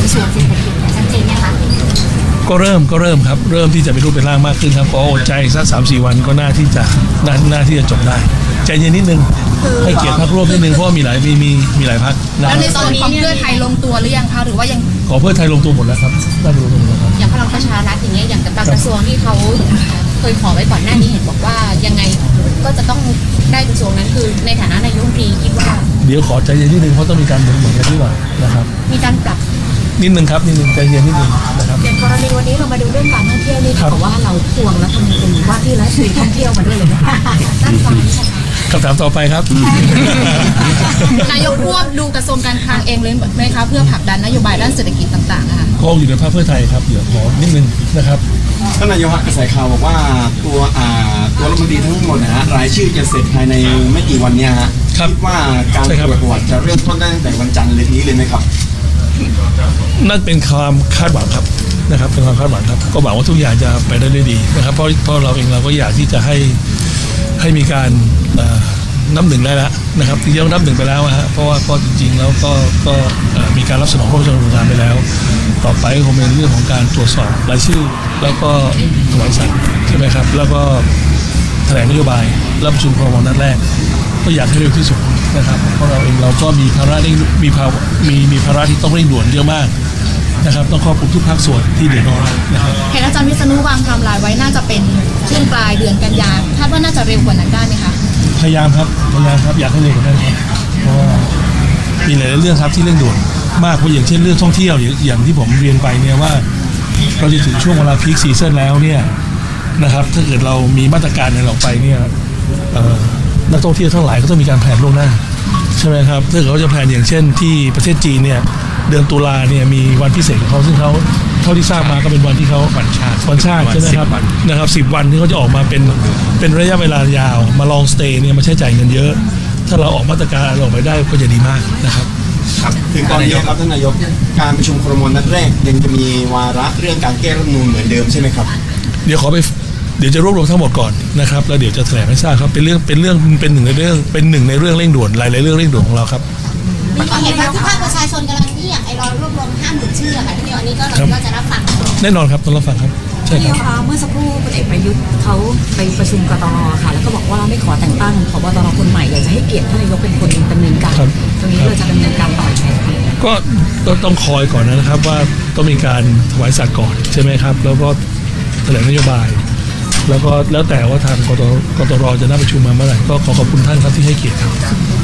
ระทรวงเศรษฐกิจชัดเจนไหมคะก็เริ่มครับเริ่มที่จะเป็นรูปเป็นร่างมากขึ้นครับก็อดใจสัก3-4 วันก็น่าที่จะจบได้ใจเย็นนิดนึงให้เกียรติพรรคร่วมนิดนึงเพราะมีหลายพรรคแล้วในตอนนี้เพื่อไทยลงตัวหรือยังคะหรือว่ายังขอเพื่อไทยลงตัวหมดแล้วครับได้ลงตัวหมดแล้วครับอย่างพลังประชารัฐอย่างเงี้ยอย่างกับบางกระทรวงที่เขาเคยขอไว้ก่อนหน้านี้เห็นบอกว่ายังไงก็จะต้องได้กระทรวงนั้นคือในฐานะนายกรัฐมนตรีคิดว่าเดี๋ยวขอใจเย็นนิดนึงเพราะต้องมีการหมุนกันด้วยนะครับมีการปรับนิดนึงครับนิดนึงใจเย็นนิดนึงนะครับอย่างกรณีวันนี้เรามาดูเรื่องการท่องเที่ยวนี่เขาบอกว่าเราทวงแล้วทำเป็นว่าที่รัฐมนตรีท่องเที่ยวมาด้วยเลยนะคะด้านซ้ายคำถามต่อไปครับนายกควบดูกระทรวงการคลังเองเลยไหมคะเพื่อผลักดันนโยบายด้านเศรษฐกิจต่างๆนะคะก็อยู่ในภาคเพื่อไทยครับเดี๋ยวขอนิดนึงนะครับท่านนายกกระแสข่าวบอกว่าตัวรัฐมนตรีทั้งหมดนะฮะรายชื่อจะเสร็จภายในไม่กี่วันนี้ฮะคิดว่าการตรวจประวัติจะเริ่มต้นได้ตั้งแต่วันจันทร์นี้เลยไหมครับนั่นเป็นความคาดหวังครับนะครับเป็นความคาดหวังครับก็หวังว่าทุกอย่างจะไปได้ด้วยดีนะครับเพราะเราเองเราก็อยากที่จะให้มีการนับหนึ่งได้แล้วนะครับที่ยังนับหนึ่งไปแล้วฮะเพราะว่าก็จริงๆแล้วก็มีการรับสนองพระราชกำหนดไปแล้วต่อไปคงเป็นเรื่องของการตรวจสอบรายชื่อแล้วก็ถวายสัตย์ใช่ไหมครับแล้วก็แถลงนโยบายรับประชุมครม.นัดแรกก็อยากให้เร็วที่สุดนะครับเพราะเราเองเราก็มีภาระที่ต้องเร่งด่วนเยอะมากนะครับต้องครอบคลุมทุกภาคส่วนที่เดือดร้อนนะครับเห็นอาจารย์วิษณุวางไทม์ไลน์ไว้น่าจะเป็นช่วงปลายเดือนกันยายนคาดว่าน่าจะเร็วกว่านั้นได้ไหมคะพยายามครับอยากให้เร็วกว่านั้นครับเพราะว่ามีหลายเรื่องครับที่เร่งด่วนมากเพราะอย่างเช่นเรื่องท่องเที่ยวอย่างที่ผมเรียนไปเนี่ยว่าเราจะถึงช่วงเวลาพีคซีซั่นแล้วเนี่ยนะครับถ้าเกิดเรามีมาตรการอะไรออกไปเนี่ยนักท่องเที่ยวทั้งหลายก็ต้องมีการแผนล่วงหน้าใช่ไหมครับถ้าเขาจะแผนอย่างเช่นที่ประเทศจีนเนี่ยเดือนตุลาเนี่ยมีวันพิเศษของเขาซึ่งเขาเท่าที่ทราบมาก็เป็นวันที่เขาวันชาติใช่ไหมครับนะครับ10 วันที่เขาจะออกมาเป็นระยะเวลายาวมาลองสเตย์เนี่ยมาใช้จ่ายเงินเยอะถ้าเราออกมาตรการออกไปได้ก็จะดีมากนะครับถึงตอนนี้ครับท่านนายกการประชุมครม.นัดแรกยังจะมีวาระเรื่องการแก้รัฐธรรมนูญเหมือนเดิมใช่ไหมครับเดี๋ยวจะรวบรวมทั้งหมดก่อนนะครับแล้วเดี๋ยวจะแถลงให้ทราบครับเป็นหนึ่งในเรื่องเร่งด่วนหลายเรื่องเร่งด่วนของเราครับมีความเห็นว่าที่ภาคประชาชนกำลังที่อยากรอรวบรวม50,000 ชื่อค่ะที่อันนี้ก็เราก็จะรับฟังแน่นอนครับต้องรับฟังครับใช่ครับเมื่อสักครู่พลเอกประยุทธ์เขาไปประชุมกตร.ค่ะแล้วก็บอกว่าไม่ขอแต่งตั้งผบ.ตร.คนใหม่อยากจะให้เกียรติท่านนายกเป็นคนดำเนินการตรงนี้เราจะดำเนินการต่อไหมก็ต้องคอยก่อนนะครับว่าต้องมีการถวายสัตย์ก่อนใช่ไหมครับแล้วก็แถลงนโยบายแล้วก็แล้วแต่ว่าทางกตร.จะนัดประชุมมาเมื่อไหร่ก็ขอบคุณท่านครับที่ให้เกียรติครับ